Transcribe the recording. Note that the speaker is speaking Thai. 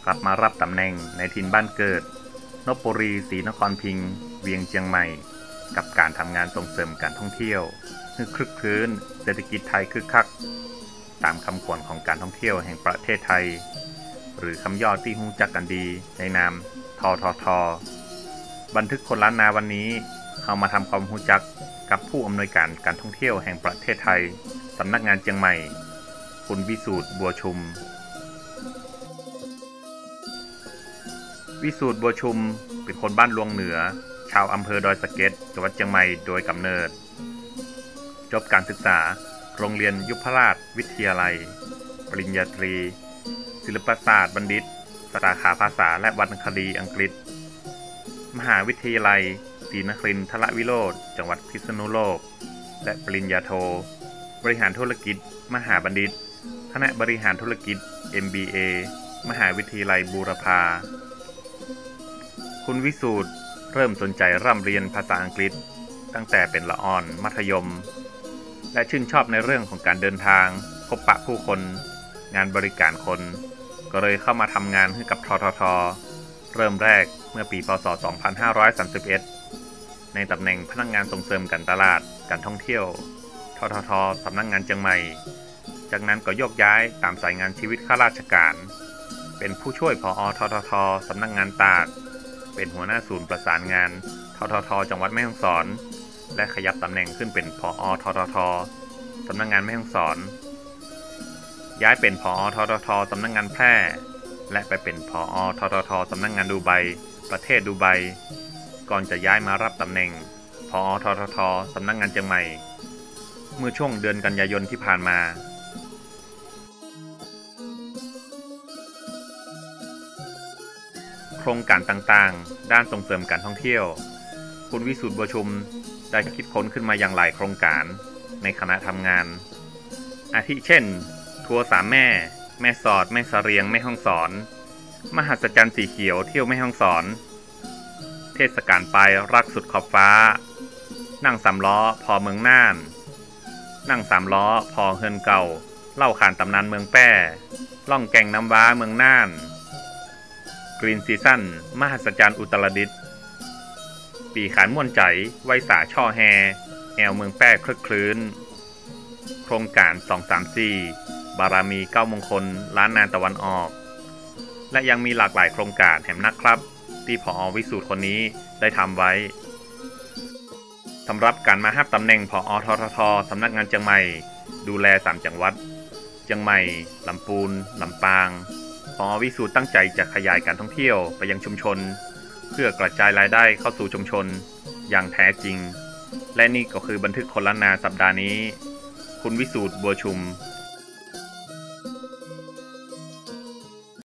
ลับมารับตำแหน่งในถิ่นบ้านเกิดลพบุรีศรีนครพิงค์เวียงเชียงใหม่กับการทำงานส่งเสริมการท่องเที่ยวให้คลึกครื้นเศรษฐกิจไทยคึกคักตามคำขวัญของการท่องเที่ยวแห่งประเทศไทยหรือคำย่อที่รู้จักกันดีในนามททท.บันทึกคนล้านนาวันนี้เรามาทำความรู้จักกับผู้อำนวยการการท่องเที่ยวแห่งประเทศไทยสำนักงานเชียงใหม่คุณวิสูตรบัวชุมวิสูตรบัวชุมเป็นคนบ้านลวงเหนือชาวอำเภอดอยสะเก็ดจังหวัดเชียงใหม่โดยกำเนิดจบการศึกษาโรงเรียนยุพราชวิทยาลัยปริญญาตรีศิลปศาสตร์บัณฑิตสาขาภาษาและวรรณคดีอังกฤษมหาวิทยาลัยศรีนครินทรวิโรธจังหวัดพิษณุโลกและปริญญาโทบริหารธุรกิจมหาบัณฑิตคณะบริหารธุรกิจ MBA มหาวิทยาลัยบูรพาคุณวิสูตรเริ่มสนใจร่ำเรียนภาษาอังกฤษตั้งแต่เป็นละอ่อนมัธยมและชื่นชอบในเรื่องของการเดินทางพบปะผู้คนงานบริการคนก็เลยเข้ามาทำงานให้กับททท.เริ่มแรกเมื่อปีพ.ศ. 2531ในตำแหน่งพนักงานส่งเสริมการตลาดการท่องเที่ยวททท.สำนักงานเชียงใหม่จากนั้นก็โยกย้ายตามสายงานชีวิตข้าราชการเป็นผู้ช่วยผอ.ททท.สำนักงานตากเป็นหัวหน้าศูนย์ประสานงานททท.จังหวัดแม่ฮ่องสอนและขยับตำแหน่งขึ้นเป็นผอ.ททท.สำนักงานแม่ฮ่องสอนย้ายเป็นผอ.ททท.สำนักงานแพร่และไปเป็นผอ.ททท.สำนักงานดูไบประเทศดูไบก่อนจะย้ายมารับตำแหน่งผอ.ททท.สำนักงานเชียงใหม่เมื่อช่วงเดือนกันยายนที่ผ่านมาโครงการต่างๆด้านส่งเสริมการท่องเที่ยวคุณวิสูตรบัวชุมได้คิดค้นขึ้นมาอย่างหลายโครงการในคณะทำงานอาทิเช่นทัวร์สามแม่แม่สอดแม่เสรียงแม่ฮ่องสอนมหัศจรรย์สีเขียวเที่ยวแม่ฮ่องสอนเทศกาลปลายรักสุดขอบฟ้านั่งสามล้อพอเมืองน่านนั่งสามล้อพอเฮินเก่าเล่าขานตำนานเมืองแป้ล่องแก่งน้ำว้าเมืองน่านกรีนซีซั่นมหัศจรรย์อุตรดิตถ์ปีขานม่วนใจไวสาช่อแฮแอวเมืองแป้คลึกคลื้นโครงการ234บารมี9มงคลล้านนาตะวันออกและยังมีหลากหลายโครงการแถมนักครับที่ผอ.วิสูตรคนนี้ได้ทำไว้สำหรับการมารับตำแหน่งผอ.ททท.สำนักงานเชียงใหม่ดูแล3จังหวัดเชียงใหม่ลำพูนลำปางผอ.วิสูตรตั้งใจจะขยายการท่องเที่ยวไปยังชุมชนเพื่อกระจายรายได้เข้าสู่ชุมชนอย่างแท้จริงและนี่ก็คือบันทึกคนล้านนาสัปดาห์นี้คุณวิสูตรบัวชุม